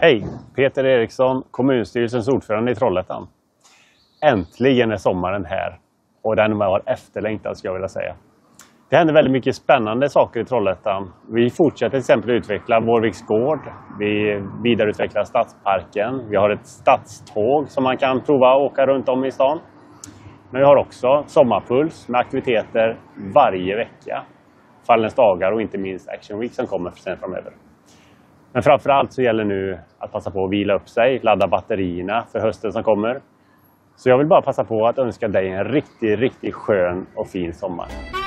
Hej, Peter Eriksson, kommunstyrelsens ordförande i Trollhättan. Äntligen är sommaren här och den var efterlängtad, skulle jag vilja säga. Det händer väldigt mycket spännande saker i Trollhättan. Vi fortsätter till exempel utveckla Vårviks gård. Vi vidareutvecklar stadsparken. Vi har ett stadståg som man kan prova att åka runt om i stan. Men vi har också sommarpuls med aktiviteter varje vecka. Fallens dagar och inte minst Action Week som kommer sen framöver. Men framförallt så gäller nu att passa på att vila upp sig, ladda batterierna för hösten som kommer. Så jag vill bara passa på att önska dig en riktigt skön och fin sommar.